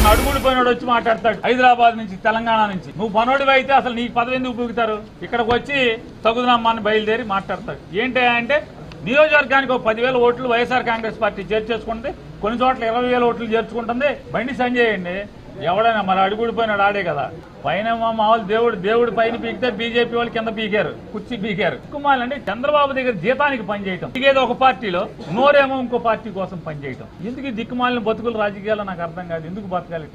అడుగులు పోయినాడు వచ్చి మాట్లాడతాడు హైదరాబాద్ నుంచి తెలంగాణ నుంచి. నువ్వు పనోడివి అయితే అసలు నీకు పదవి ఎందుకు పూగుతారు? ఇక్కడికి వచ్చి తగుదనమ్మని బయలుదేరి మాట్లాడతాడు. ఏంటి అంటే నియోజకవర్గానికి ఒక 10,000 ఓట్లు వైఎస్ఆర్ కాంగ్రెస్ పార్టీ చేర్చేసుకుంటుంది, కొన్ని చోట్ల 20,000 ఓట్లు చేర్చుకుంటుంది. బండి సంజయ్ అండి ఎవడైనా మరి అడుగుడిపోయినాడు ఆడే కదా. పైన మామూలు దేవుడు పైన పీకితే బీజేపీ వాళ్ళు కింద పీకారు, కుర్చీ పీకారు. కుమాలండి చంద్రబాబు దగ్గర జీతానికి పనిచేయటం, దిగేది ఒక పార్టీలో నోరేమో ఇంకో పార్టీ కోసం పనిచేయటం. ఎందుకు దిక్కుమాలిన బతుకులు రాజకీయాలు నాకు అర్థం కాదు. ఎందుకు బతకాలి?